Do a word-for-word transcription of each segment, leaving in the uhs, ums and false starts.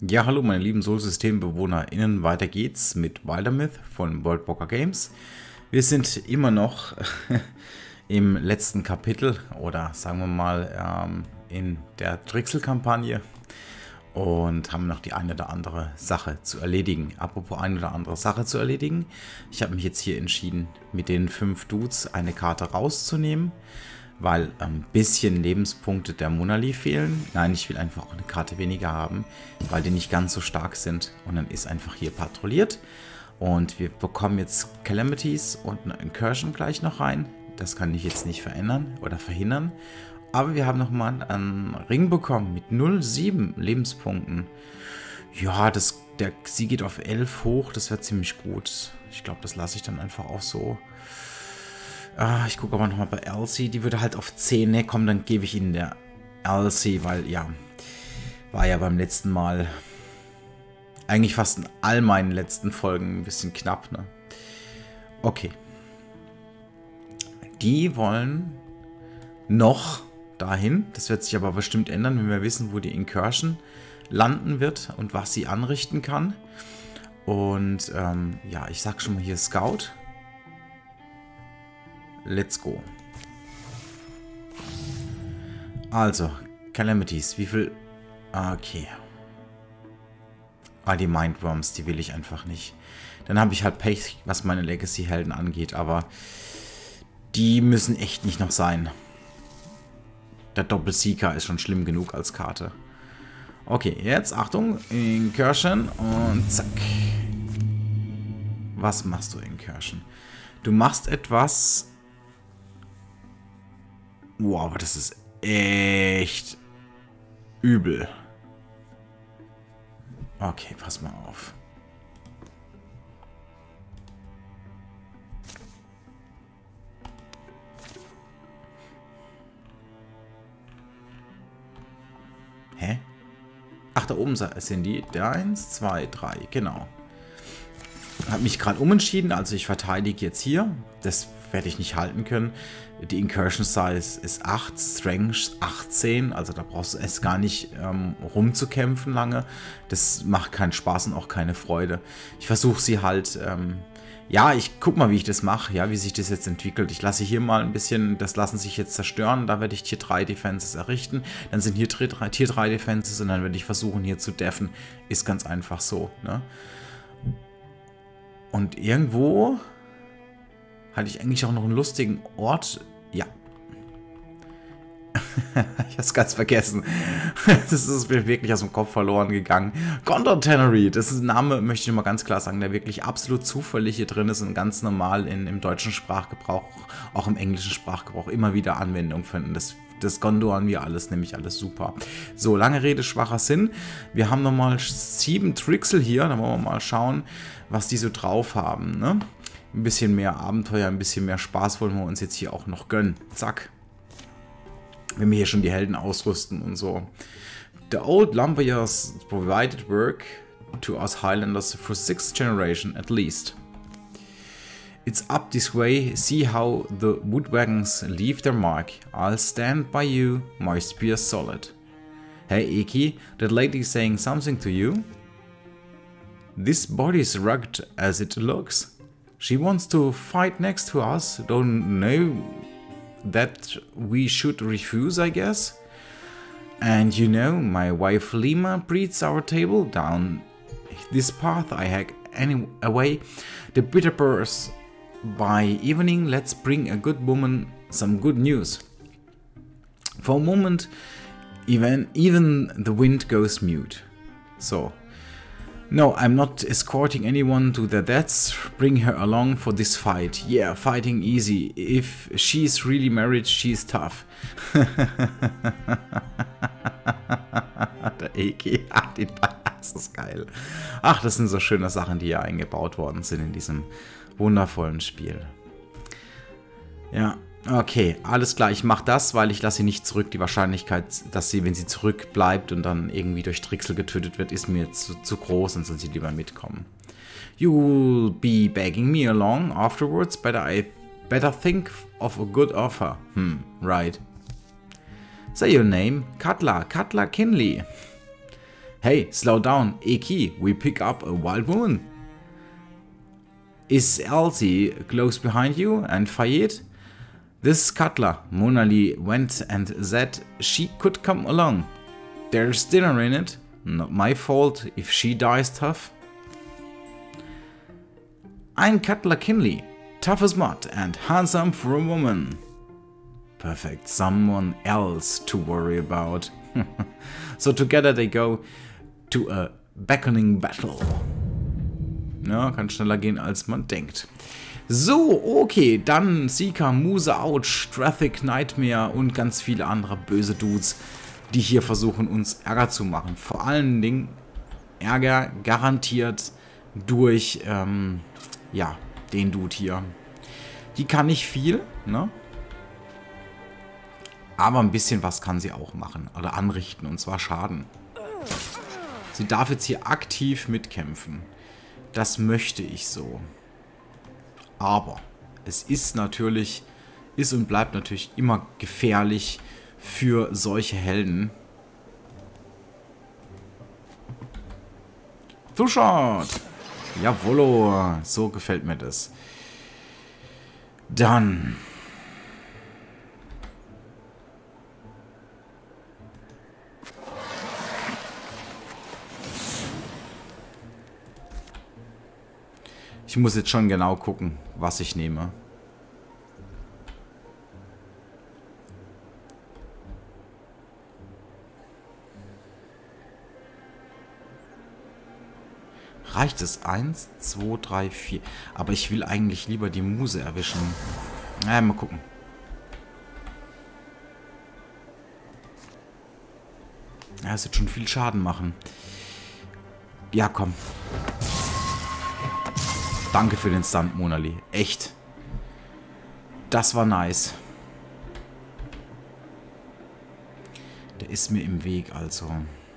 Ja, hallo meine lieben Sol-System-BewohnerInnen, weiter geht's mit Wildermyth von World Poker Games. Wir sind immer noch im letzten Kapitel oder sagen wir mal ähm, in der Trixel-Kampagne und haben noch die eine oder andere Sache zu erledigen. Apropos eine oder andere Sache zu erledigen, ich habe mich jetzt hier entschieden, mit den fünf Dudes eine Karte rauszunehmen, weil ein bisschen Lebenspunkte der Monali fehlen. Nein, ich will einfach auch eine Karte weniger haben, weil die nicht ganz so stark sind. Und dann ist einfach hier patrouilliert. Und wir bekommen jetzt Calamities und eine Incursion gleich noch rein. Das kann ich jetzt nicht verändern oder verhindern. Aber wir haben nochmal einen Ring bekommen mit null Komma sieben Lebenspunkten. Ja, das, der, sie geht auf elf hoch. Das wäre ziemlich gut. Ich glaube, das lasse ich dann einfach auch so. Ah, ich gucke aber nochmal bei Elsie. Die würde halt auf zehn. Ne, komm, dann gebe ich Ihnen der Elsie, weil ja, war ja beim letzten Mal eigentlich fast in all meinen letzten Folgen ein bisschen knapp, ne? Okay. Die wollen noch dahin. Das wird sich aber bestimmt ändern, wenn wir wissen, wo die Incursion landen wird und was sie anrichten kann. Und ähm, ja, ich sag schon mal hier Scout. Let's go. Also, Calamities, wie viel... Okay. Ah, die Mindworms, die will ich einfach nicht. Dann habe ich halt Pech, was meine Legacy-Helden angeht, aber die müssen echt nicht noch sein. Der Doppelsieger ist schon schlimm genug als Karte. Okay, jetzt Achtung, Incursion und zack. Was machst du, Incursion? Du machst etwas... Wow, aber das ist echt übel. Okay, pass mal auf. Hä? Ach, da oben sind die. eins, zwei, drei, genau. Habe mich gerade umentschieden, also ich verteidige jetzt hier. Das werde ich nicht halten können. Die Incursion Size ist acht, Strength achtzehn, also da brauchst du es gar nicht ähm, rumzukämpfen lange. Das macht keinen Spaß und auch keine Freude. Ich versuche sie halt, ähm, ja, ich guck mal, wie ich das mache, ja, wie sich das jetzt entwickelt. Ich lasse hier mal ein bisschen, das lassen sich jetzt zerstören, da werde ich Tier drei Defenses errichten. Dann sind hier Tier drei Defenses und dann werde ich versuchen hier zu deffen. Ist ganz einfach so, ne? Und irgendwo hatte ich eigentlich auch noch einen lustigen Ort. Ja. Ich habe es ganz vergessen. Das ist mir wirklich aus dem Kopf verloren gegangen. Gondor Tannery. Das ist ein Name, möchte ich mal ganz klar sagen, der wirklich absolut zufällig hier drin ist und ganz normal in, im deutschen Sprachgebrauch, auch im englischen Sprachgebrauch immer wieder Anwendung finden. Das Das Gondoran wir alles, nämlich alles super. So, lange Rede, schwacher Sinn. Wir haben nochmal sieben Trixel hier. Da wollen wir mal schauen, was die so drauf haben. Ne? Ein bisschen mehr Abenteuer, ein bisschen mehr Spaß wollen wir uns jetzt hier auch noch gönnen. Zack. Wenn wir hier schon die Helden ausrüsten und so. The old lumberyards provided work to us Highlanders for six generation at least. It's up this way, see how the woodwagons leave their mark. I'll stand by you, my spear solid. Hey Eki, that lady is saying something to you? This body's rugged as it looks. She wants to fight next to us, don't know that we should refuse, I guess? And you know, my wife Lima breeds our table down this path I hack anyway. The bitter purse. By evening, let's bring a good woman some good news. For a moment, even, even the wind goes mute. So, no, I'm not escorting anyone to their deaths. Bring her along for this fight. Yeah, fighting easy. If she's really married, she's tough. Der E G, das ist geil. Ach, das sind so schöne Sachen, die hier eingebaut worden sind in diesem wundervollen Spiel. Ja, okay, alles klar. Ich mache das, weil ich lasse sie nicht zurück. Die Wahrscheinlichkeit, dass sie, wenn sie zurückbleibt und dann irgendwie durch Trixel getötet wird, ist mir zu, zu groß und soll sie lieber mitkommen. You'll be begging me along afterwards, but I better think of a good offer. Hmm, right. Say your name. Cutler, Cutler Kinley. Hey, slow down, Eki, we pick up a wild woman. Is Elsie close behind you and Fayed? This Cutler, Monali went and said she could come along. There's dinner in it. Not my fault if she dies tough. I'm Cutler Kinley, tough as mud and handsome for a woman. Perfect, someone else to worry about. So together they go to a beckoning battle. Ja, kann schneller gehen, als man denkt. So, okay, dann Seeker, Muse, Ouch, Strathic, Nightmare und ganz viele andere böse Dudes, die hier versuchen, uns Ärger zu machen. Vor allen Dingen Ärger garantiert durch, ähm, ja, den Dude hier. Die kann nicht viel, ne? Aber ein bisschen was kann sie auch machen oder anrichten, und zwar Schaden. Sie darf jetzt hier aktiv mitkämpfen. Das möchte ich so. Aber es ist natürlich, ist und bleibt natürlich immer gefährlich für solche Helden. Two-Shot! Jawollo, so gefällt mir das. Dann... Ich muss jetzt schon genau gucken, was ich nehme. Reicht es? Eins, zwei, drei, vier. Aber ich will eigentlich lieber die Muse erwischen. Na, mal gucken. Ja, es wird schon viel Schaden machen. Ja, komm. Danke für den Stunt, Monali. Echt. Das war nice. Der ist mir im Weg, also.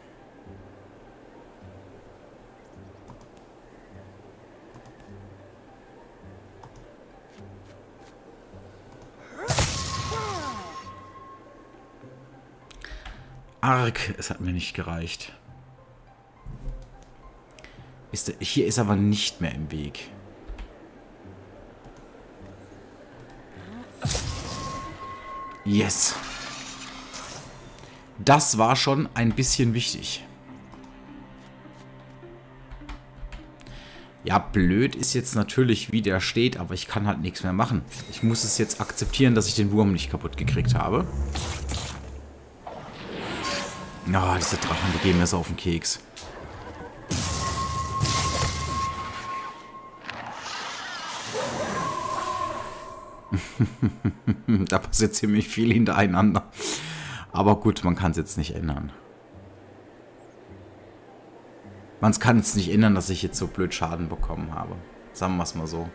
Arg, es hat mir nicht gereicht. Ist der, hier ist aber nicht mehr im Weg. Yes. Das war schon ein bisschen wichtig. Ja, blöd ist jetzt natürlich, wie der steht, aber ich kann halt nichts mehr machen. Ich muss es jetzt akzeptieren, dass ich den Wurm nicht kaputt gekriegt habe. Ah, oh, diese Drachen, die gehen mir so auf den Keks. Da passiert ziemlich viel hintereinander. Aber gut, man kann es jetzt nicht ändern. Man kann es nicht ändern, dass ich jetzt so blöd Schaden bekommen habe. Sagen wir es mal so.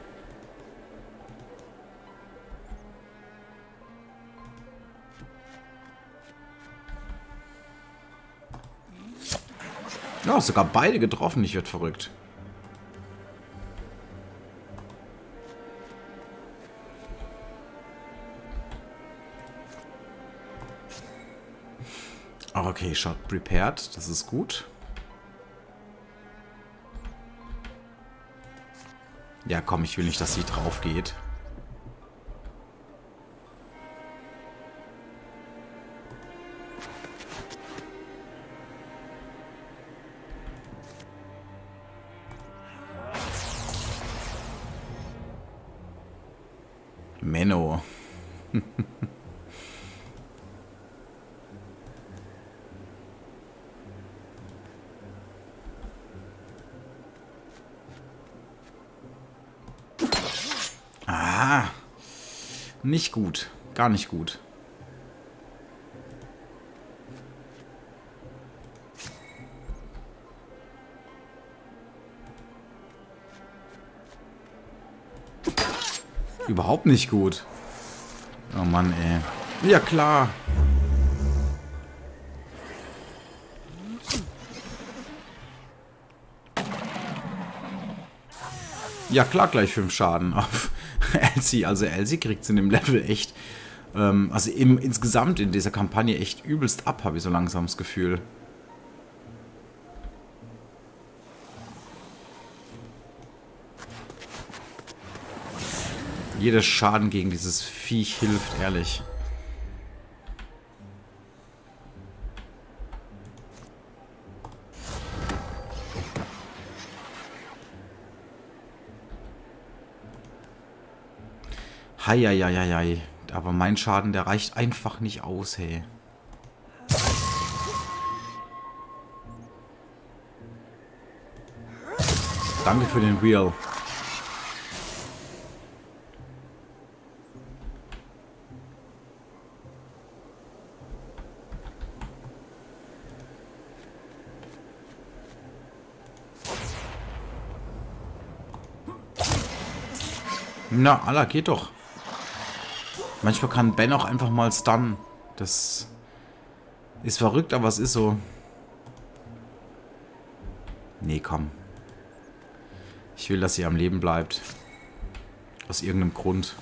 Ja, sogar beide getroffen. Ich werde verrückt. Okay, Shot prepared. Das ist gut. Ja, komm, ich will nicht, dass sie drauf geht. Menno. Ah, nicht gut. Gar nicht gut. Überhaupt nicht gut. Oh Mann, ey. Ja, klar. Ja, klar, gleich fünf Schaden auf Elsie. Also Elsie kriegt es in dem Level echt, ähm, also im, insgesamt in dieser Kampagne echt übelst ab, habe ich so langsam das Gefühl. Jeder Schaden gegen dieses Viech hilft, ehrlich. Heieieiei. Aber mein Schaden, der reicht einfach nicht aus, hey. Danke für den Wheel. Na, Allah, geht doch. Manchmal kann Ben auch einfach mal stunnen. Das ist verrückt, aber es ist so. Nee, komm. Ich will, dass sie am Leben bleibt. Aus irgendeinem Grund.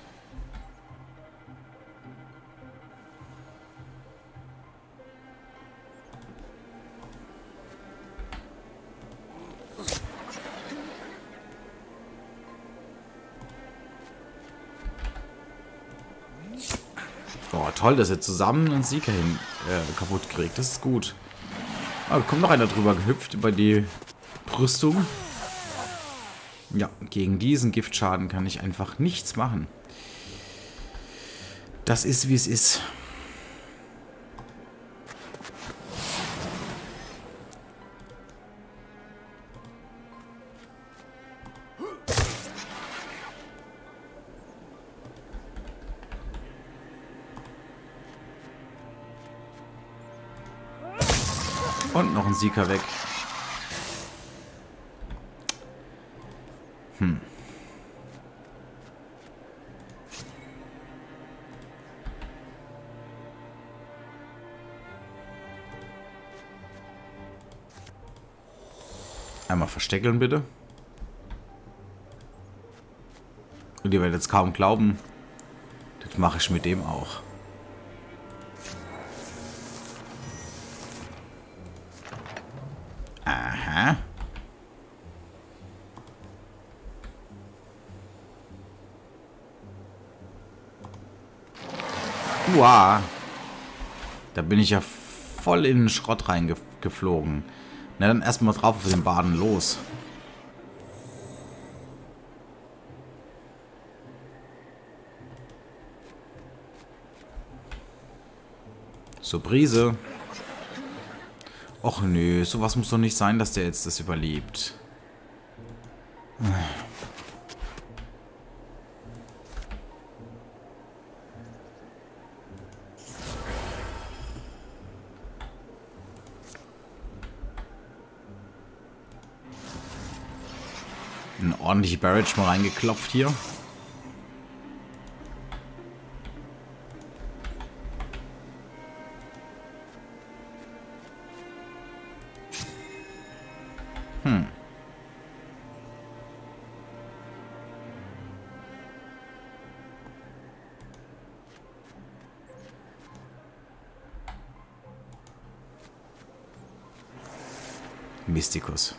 Oh, toll, dass er zusammen einen Sieger hin äh, kaputt kriegt. Das ist gut. Aber kommt noch einer drüber gehüpft über die Brüstung. Ja, gegen diesen Giftschaden kann ich einfach nichts machen. Das ist, wie es ist. Und noch ein Sieger weg. Hm. Einmal versteckeln, bitte. Und ihr werdet jetzt kaum glauben, das mache ich mit dem auch. Aha. Wow. Da bin ich ja voll in den Schrott reingeflogen. Na dann erstmal drauf auf den Baden los. So, Brise. Och nö, sowas muss doch nicht sein, dass der jetzt das überlebt. Ein ordentlicher Barrage mal reingeklopft hier. Hm. Mystikus.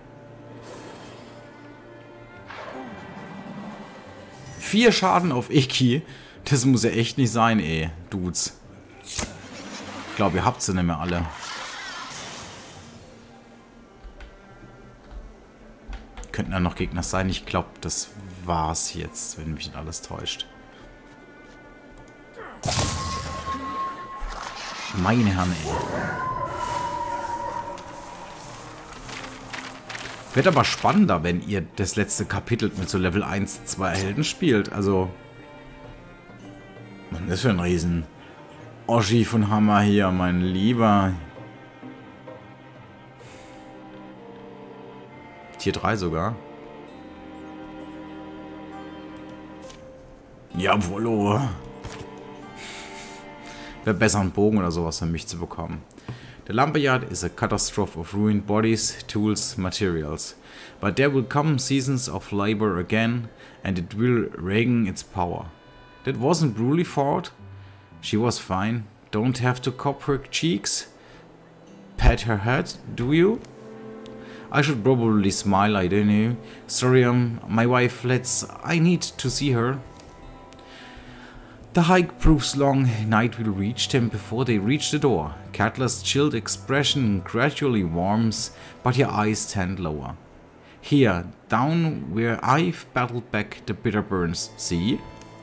Vier Schaden auf Iki. Das muss ja echt nicht sein, ey, Dudes. Ich glaube, ihr habt sie nicht mehr alle. Könnten da noch Gegner sein? Ich glaube, das war's jetzt, wenn mich nicht alles täuscht. Meine Herren, ey. Wird aber spannender, wenn ihr das letzte Kapitel mit so Level eins, zwei Helden spielt. Also, was ist das für ein riesen Oschi von Hammer hier, mein Lieber. Tier drei sogar. Jawollo. Wäre besser einen Bogen oder sowas für mich zu bekommen. The Lumberyard is a catastrophe of ruined bodies, tools, materials. But there will come seasons of labor again, and it will regain its power. That wasn't Brulee fault. She was fine. Don't have to cop her cheeks. Pat her head, do you? I should probably smile, I don't know. Sorry, um, my wife, let's... I need to see her. The hike proves long. Night will reach them before they reach the door. Cutler's chilled expression gradually warms, but her eyes tend lower. Here, down where I've battled back the bitter burns, see?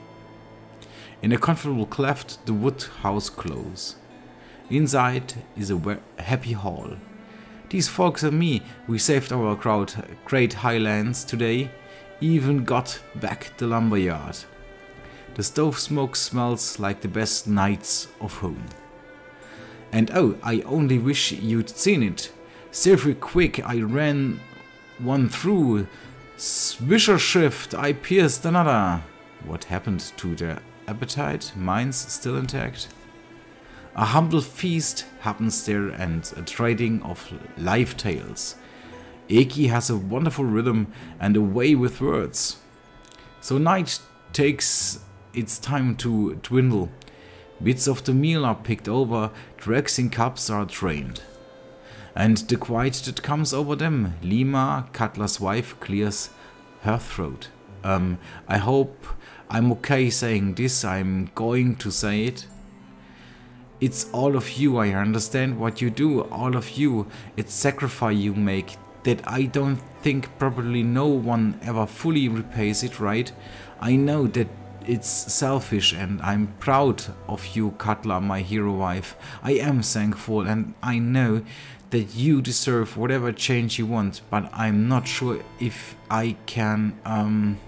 In a comfortable cleft, the wood house close. Inside is a happy hall. These folks and me, we saved our crowd great highlands today, even got back the lumberyard. The stove smoke smells like the best nights of home. And oh, I only wish you'd seen it. Seriously quick, I ran one through. Swisher shift, I pierced another. What happened to their appetite? Mine's still intact. A humble feast happens there and a trading of live tales. Eki has a wonderful rhythm and a way with words. So night takes its time to dwindle. Bits of the meal are picked over, dregs in cups are drained. And the quiet that comes over them, Lima, Cutler's wife, clears her throat. Um, I hope I'm okay saying this, I'm going to say it. It's all of you, I understand what you do, all of you, it's sacrifice you make, that I don't think probably no one ever fully repays it, right? I know that it's selfish and I'm proud of you, Cutler, my hero wife. I am thankful and I know that you deserve whatever change you want, but I'm not sure if I can, um...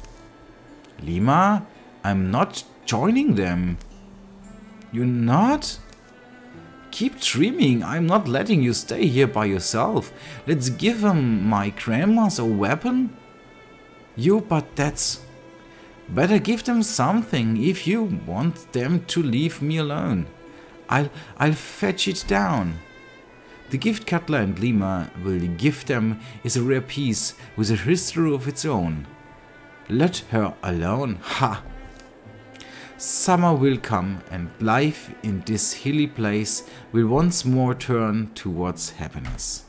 Lima? I'm not joining them. You're not? Keep dreaming, I'm not letting you stay here by yourself. Let's give them my grandma's a weapon? You, but that's... Better give them something if you want them to leave me alone. I'll, I'll fetch it down. The gift Cutler and Lima will give them is a rare piece with a history of its own. Let her alone, ha! Summer will come and life in this hilly place will once more turn towards happiness.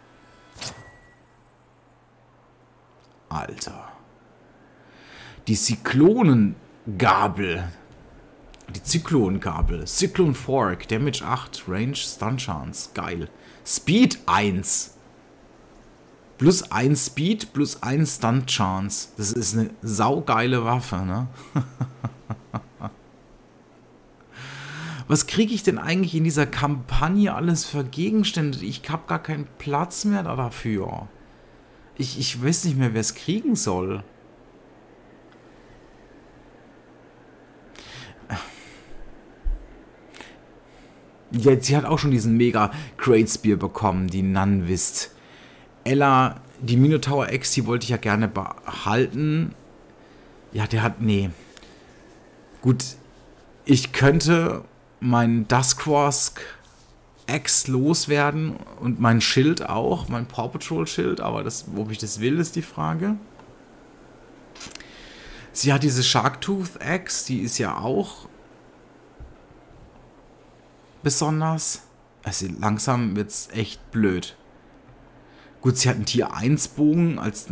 Alter. Die Zyklonengabel. Die Zyklongabel. Cyclone Fork. Damage acht. Range Stun Chance. Geil. Speed eins. Plus eins Speed, plus eins Stun Chance. Das ist eine saugeile Waffe, ne? Was kriege ich denn eigentlich in dieser Kampagne alles für Gegenstände? Ich habe gar keinen Platz mehr dafür. Ich, ich weiß nicht mehr, wer es kriegen soll. Ja, sie hat auch schon diesen mega Great Spear bekommen, die Nanvist. Ella, die Minotaur X, die wollte ich ja gerne behalten. Ja, der hat... Nee. Gut, ich könnte meinen Duskwask X loswerden und mein Schild auch, mein Paw Patrol Schild, aber das, ob ich das will, ist die Frage. Sie hat diese Sharktooth X, die ist ja auch besonders. Also langsam wird es echt blöd. Gut, sie hat einen Tier eins Bogen als...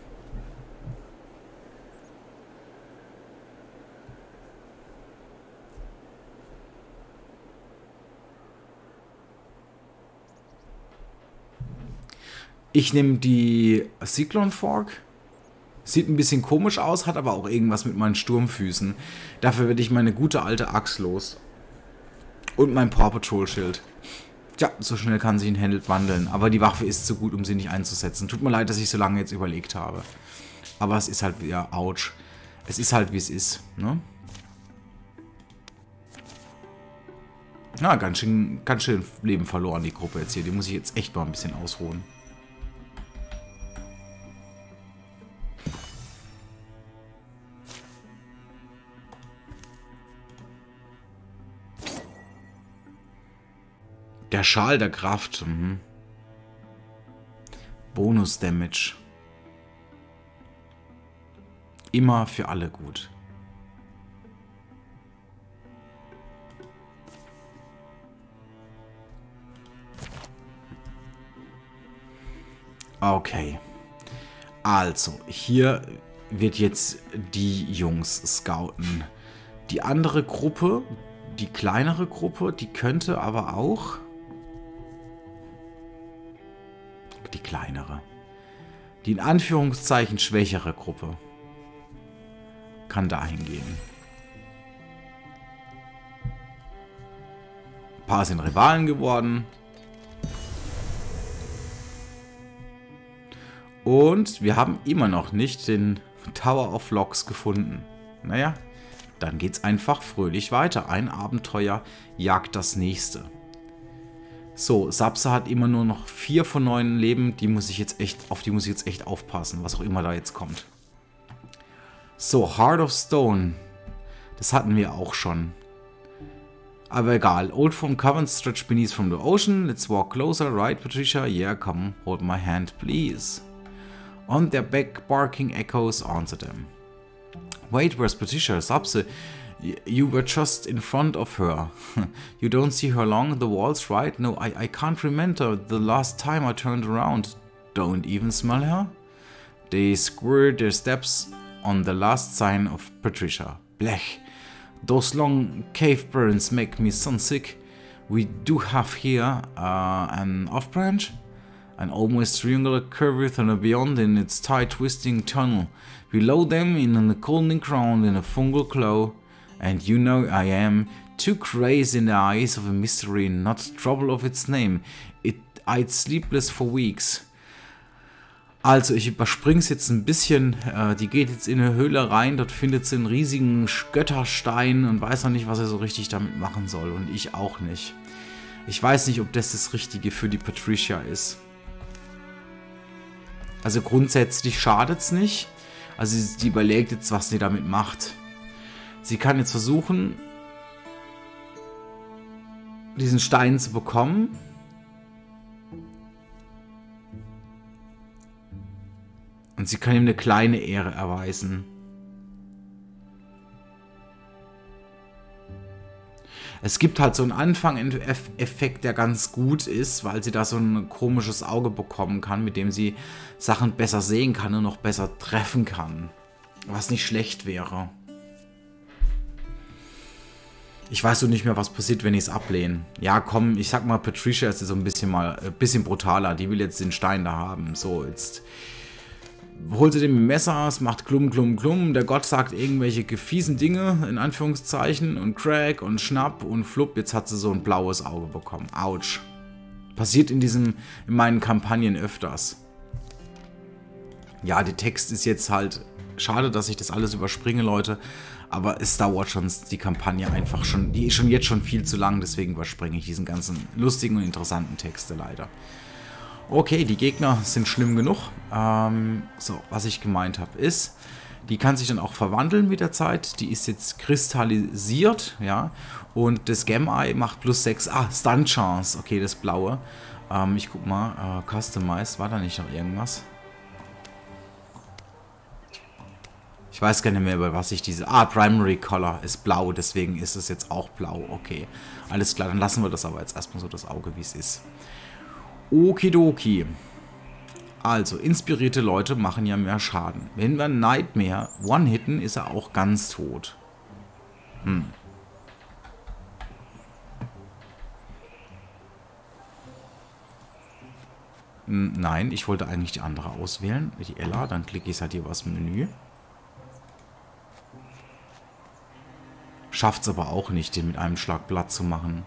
Ich nehme die Cyclone Fork. Sieht ein bisschen komisch aus, hat aber auch irgendwas mit meinen Sturmfüßen. Dafür werde ich meine gute alte Axt los. Und mein Paw Patrol Schild. Tja, so schnell kann sie in Handelt wandeln. Aber die Waffe ist zu gut, um sie nicht einzusetzen. Tut mir leid, dass ich so lange jetzt überlegt habe. Aber es ist halt wieder, ouch. Es ist halt, wie es ist, ne? Na, ganz schön, ganz schön Leben verloren, die Gruppe jetzt hier. Die muss ich jetzt echt mal ein bisschen ausruhen. Der Schal der Kraft. Mhm. Bonus Damage. Immer für alle gut. Okay. Also, hier wird jetzt die Jungs scouten. Die andere Gruppe, die kleinere Gruppe, die könnte aber auch... Die kleinere. Die in Anführungszeichen schwächere Gruppe kann dahin gehen. Ein paar sind Rivalen geworden. Und wir haben immer noch nicht den Tower of Logs gefunden. Naja, dann geht's einfach fröhlich weiter. Ein Abenteuer jagt das nächste. So, Sapsa hat immer nur noch vier von neun Leben. Die muss ich jetzt echt, auf die muss ich jetzt echt aufpassen, was auch immer da jetzt kommt. So, Heart of Stone. Das hatten wir auch schon. Aber egal. Old from Coven stretch beneath from the ocean. Let's walk closer, right, Patricia? Yeah, come, hold my hand, please. On their back, barking echoes answer them. Wait, where's Patricia? Sapsa, you were just in front of her. You don't see her along the walls, right? No, I, I can't remember the last time I turned around. Don't even smell her? They square their steps on the last sign of Patricia. Blech. Those long cave burns make me sunsick. We do have here uh, an off-branch. An almost triangular curve and beyond in its tight twisting tunnel. Below them in a colding ground in a fungal glow. And you know I am too crazy in the eyes of a mystery, not trouble of its name. It I'd sleepless for weeks. Also ich überspringe es jetzt ein bisschen. Äh, die geht jetzt in eine Höhle rein, dort findet sie einen riesigen Götterstein und weiß noch nicht, was er so richtig damit machen soll. Und ich auch nicht. Ich weiß nicht, ob das das Richtige für die Patricia ist. Also grundsätzlich schadet es nicht. Also sie überlegt jetzt, was sie damit macht. Sie kann jetzt versuchen, diesen Stein zu bekommen. Und sie kann ihm eine kleine Ehre erweisen. Es gibt halt so einen Anfang-Effekt, der ganz gut ist, weil sie da so ein komisches Auge bekommen kann, mit dem sie Sachen besser sehen kann und noch besser treffen kann. Was nicht schlecht wäre. Ich weiß so nicht mehr, was passiert, wenn ich es ablehne. Ja, komm, ich sag mal, Patricia ist jetzt so ein bisschen mal ein bisschen brutaler. Die will jetzt den Stein da haben. So, jetzt holt sie den Messer, es macht Klum, Klum, Klum. Der Gott sagt irgendwelche fiesen Dinge, in Anführungszeichen, und Crack und Schnapp und Flupp. Jetzt hat sie so ein blaues Auge bekommen. Autsch. Passiert in diesen, in meinen Kampagnen öfters. Ja, der Text ist jetzt halt, schade, dass ich das alles überspringe, Leute. Aber es dauert schon, die Kampagne einfach schon, die ist schon jetzt schon viel zu lang, deswegen überspringe ich diesen ganzen lustigen und interessanten Texte leider. Okay, die Gegner sind schlimm genug. Ähm, so, was ich gemeint habe ist, die kann sich dann auch verwandeln mit der Zeit. Die ist jetzt kristallisiert, ja. Und das Gem-Eye macht plus sechs. Ah, Stun Chance. Okay, das blaue. Ähm, ich guck mal, äh, Customize, war da nicht noch irgendwas? Ich weiß gar nicht mehr, über was ich diese... Ah, Primary Color ist blau, deswegen ist es jetzt auch blau. Okay, alles klar, dann lassen wir das aber jetzt erstmal so, das Auge, wie es ist. Okidoki. Also, inspirierte Leute machen ja mehr Schaden. Wenn wir Nightmare one-hitten, ist er auch ganz tot. Hm. Nein, ich wollte eigentlich die andere auswählen. Die Ella, dann klicke ich halt hier was im Menü. Schafft es aber auch nicht, den mit einem Schlag platt zu machen.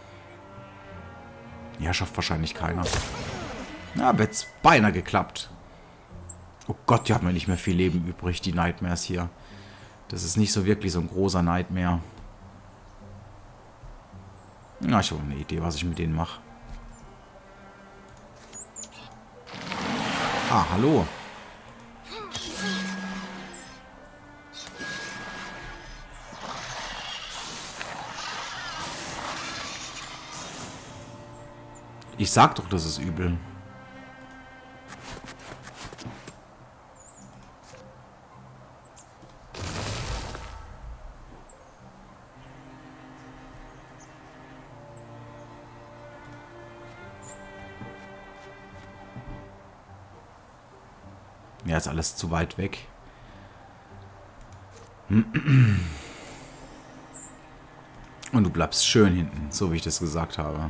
Ja, schafft wahrscheinlich keiner. Na, ja, wird's beinahe geklappt. Oh Gott, die haben ja nicht mehr viel Leben übrig, die Nightmares hier. Das ist nicht so wirklich so ein großer Nightmare. Na, ich habe eine Idee, was ich mit denen mache. Ah, hallo. Ich sag doch, das ist übel. Ja, ist alles zu weit weg. Und du bleibst schön hinten, so wie ich das gesagt habe.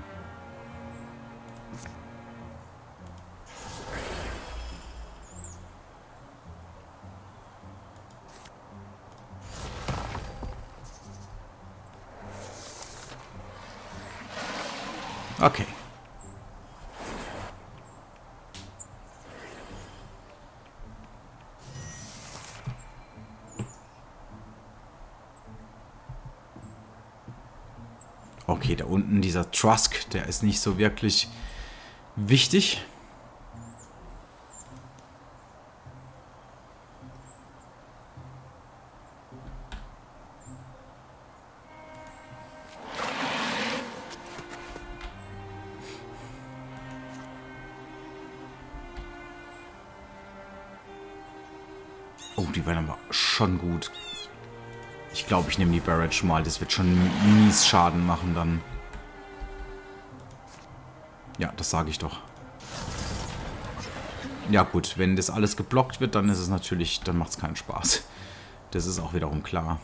Okay. Okay, da unten dieser Trusk, der ist nicht so wirklich wichtig. Oh, die werden aber schon gut. Ich glaube, ich nehme die Barrage mal. Das wird schon mies Schaden machen dann. Ja, das sage ich doch. Ja gut, wenn das alles geblockt wird, dann ist es natürlich, dann macht es keinen Spaß. Das ist auch wiederum klar.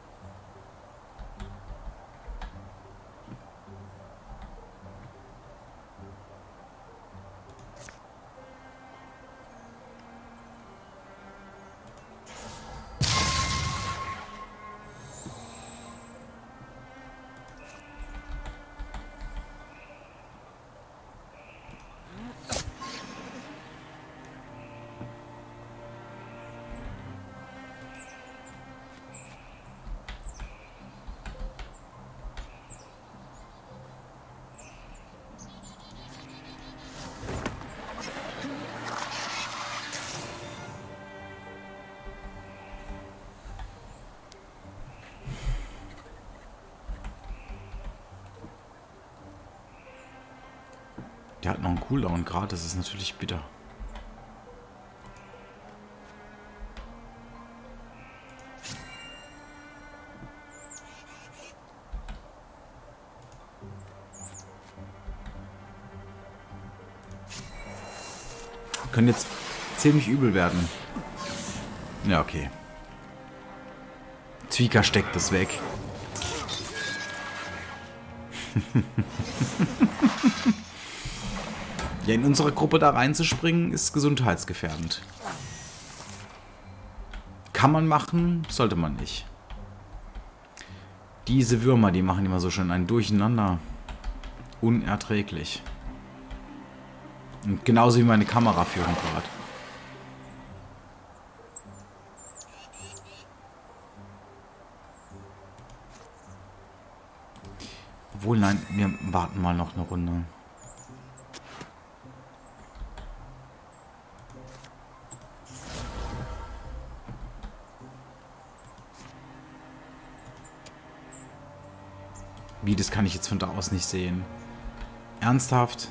Der hat noch einen Cooldown gerade, das ist natürlich bitter. Können jetzt ziemlich übel werden. Ja, okay. Zwieker steckt das weg. Ja, in unsere Gruppe da reinzuspringen, ist gesundheitsgefährdend. Kann man machen, sollte man nicht. Diese Würmer, die machen immer so schön ein Durcheinander. Unerträglich. Und genauso wie meine Kameraführung gerade. Obwohl, nein, wir warten mal noch eine Runde. Wie, das kann ich jetzt von da aus nicht sehen. Ernsthaft?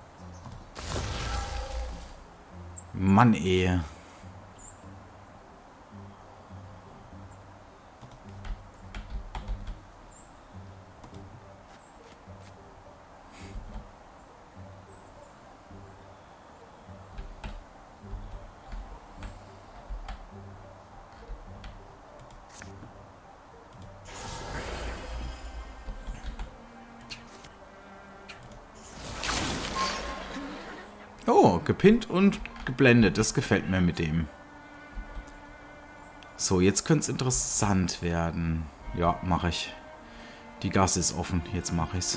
Mann, ey. Oh, gepinnt und geblendet. Das gefällt mir mit dem. So, jetzt könnte es interessant werden. Ja, mache ich. Die Gasse ist offen. Jetzt mache ich's.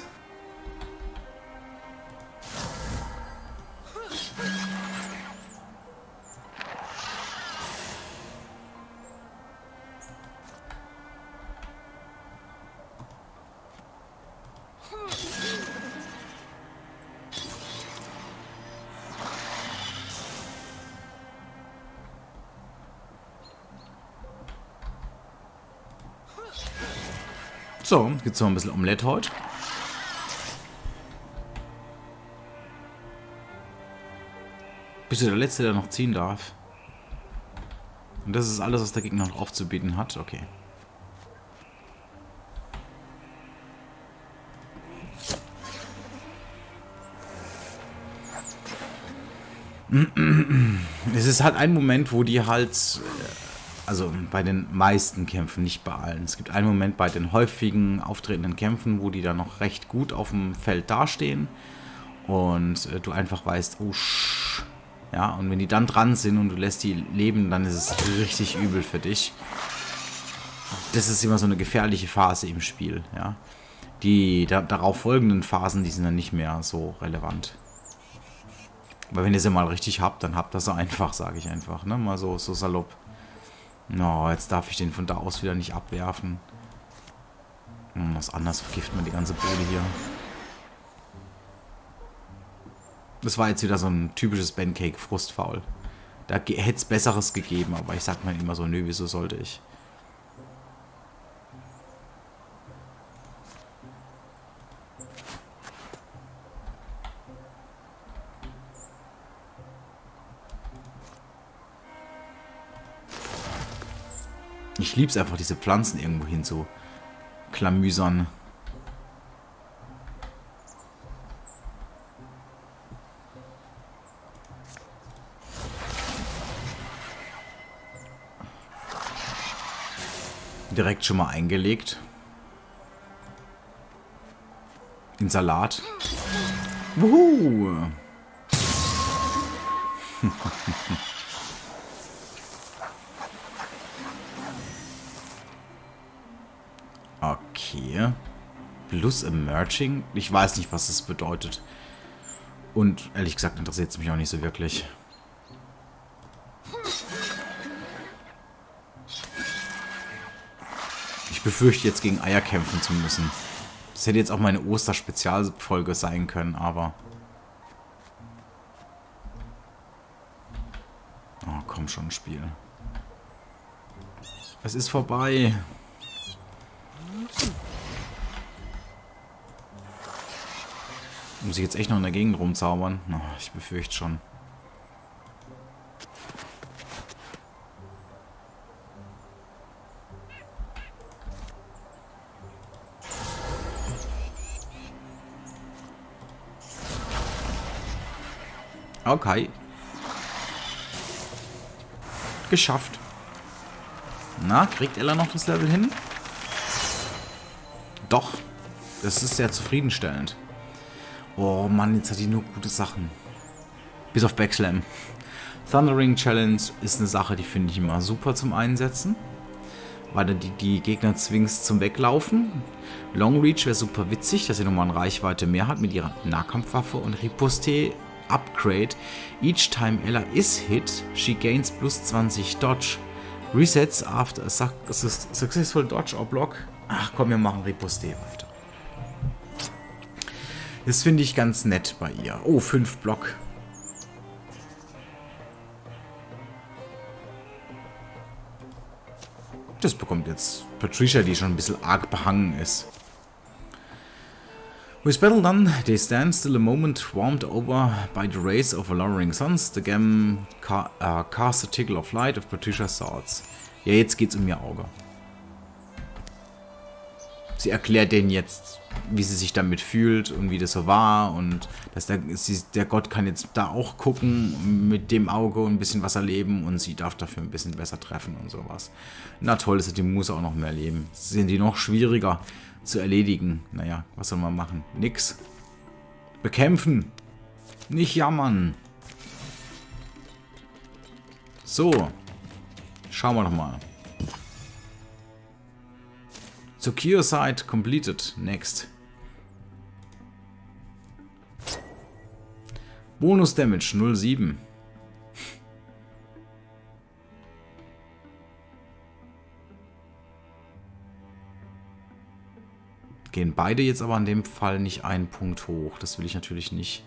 So, gibt's noch ein bisschen Omelette heute. Bist du der Letzte, der noch ziehen darf? Und das ist alles, was der Gegner noch aufzubieten hat? Okay. Es ist halt ein Moment, wo die halt, also bei den meisten Kämpfen, nicht bei allen. Es gibt einen Moment bei den häufigen auftretenden Kämpfen, wo die dann noch recht gut auf dem Feld dastehen und äh, du einfach weißt, oh, sch ja, und wenn die dann dran sind und du lässt die leben, dann ist es richtig übel für dich. Das ist immer so eine gefährliche Phase im Spiel, ja. Die da, darauf folgenden Phasen, die sind dann nicht mehr so relevant. Aber wenn ihr sie mal richtig habt, dann habt ihr sie einfach, sage ich einfach, ne? Mal so, so salopp. No, jetzt darf ich den von da aus wieder nicht abwerfen. Hm, was anderes vergiftet man die ganze Bude hier. Das war jetzt wieder so ein typisches Pancake-Frustfaul. Da hätte es Besseres gegeben, aber ich sag mir immer so, nö, wieso sollte ich? Ich lieb's einfach, diese Pflanzen irgendwo hin zu klamüsern. Direkt schon mal eingelegt. Den Salat. Wuhu! Okay. Plus Emerging? Ich weiß nicht, was das bedeutet. Und ehrlich gesagt interessiert es mich auch nicht so wirklich. Ich befürchte jetzt gegen Eier kämpfen zu müssen. Das hätte jetzt auch meine Oster-Spezialfolge sein können, aber... Oh, komm schon, Spiel. Es ist vorbei. Muss ich jetzt echt noch in der Gegend rumzaubern? Oh, ich befürchte schon. Okay. Geschafft. Na, kriegt Ella noch das Level hin? Doch. Das ist sehr zufriedenstellend. Oh Mann, jetzt hat die nur gute Sachen. Bis auf Backslam. Thundering Challenge ist eine Sache, die finde ich immer super zum Einsetzen. Weil du die, die Gegner zwingst zum Weglaufen. Long Reach wäre super witzig, dass sie nochmal eine Reichweite mehr hat mit ihrer Nahkampfwaffe. Und Riposte Upgrade. Each time Ella is hit, she gains plus zwanzig Dodge. Resets after a su successful Dodge or Block. Ach komm, wir machen Riposte weiter. Das finde ich ganz nett bei ihr. Oh, fünf Block. Das bekommt jetzt Patricia, die schon ein bisschen arg behangen ist. With battle done, they stand still a moment, warmed over by the rays of a lowering suns. The gem ca uh, cast a tickle of light of Patricia's thoughts. Ja, jetzt geht's um ihr Auge. Sie erklärt denen jetzt, wie sie sich damit fühlt und wie das so war und dass der, sie, der Gott kann jetzt da auch gucken mit dem Auge und ein bisschen was erleben und sie darf dafür ein bisschen besser treffen und sowas. Na toll, das hat die Muse auch noch mehr erleben. Sind die noch schwieriger zu erledigen. Naja, was soll man machen? Nix. Bekämpfen. Nicht jammern. So. Schauen wir doch mal. Secure Site completed. Next. Bonus Damage null Komma sieben. Gehen beide jetzt aber in dem Fall nicht einen Punkt hoch. Das will ich natürlich nicht.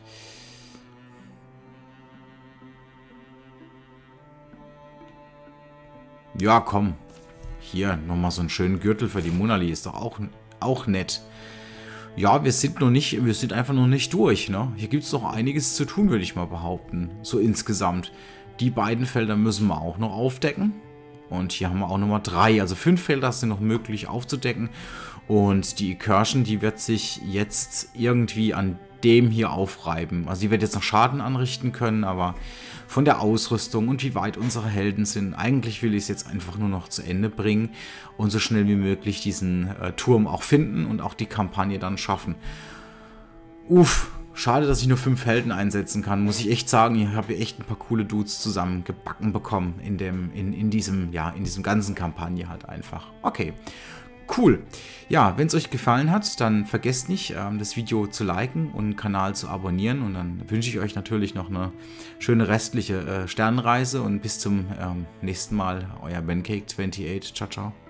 Ja, komm. Hier, nochmal so einen schönen Gürtel für die Monali. Ist doch auch, auch nett. Ja, wir sind noch nicht, wir sind einfach noch nicht durch, ne? Hier gibt es noch einiges zu tun, würde ich mal behaupten. So insgesamt. Die beiden Felder müssen wir auch noch aufdecken. Und hier haben wir auch Nummer drei. Also fünf Felder sind noch möglich aufzudecken. Und die Incursion, die wird sich jetzt irgendwie an dem hier aufreiben. Also die wird jetzt noch Schaden anrichten können, aber von der Ausrüstung und wie weit unsere Helden sind. Eigentlich will ich es jetzt einfach nur noch zu Ende bringen und so schnell wie möglich diesen äh, Turm auch finden und auch die Kampagne dann schaffen. Uff, schade, dass ich nur fünf Helden einsetzen kann, muss ich echt sagen. Ich habe hier echt ein paar coole Dudes zusammengebacken bekommen in, dem, in, in, diesem, ja, in diesem ganzen Kampagne halt einfach. Okay. Cool. Ja, wenn es euch gefallen hat, dann vergesst nicht, ähm, das Video zu liken und den Kanal zu abonnieren. Und dann wünsche ich euch natürlich noch eine schöne restliche äh, Sternenreise und bis zum ähm, nächsten Mal. Euer BenCake achtundachtzig. Ciao, ciao.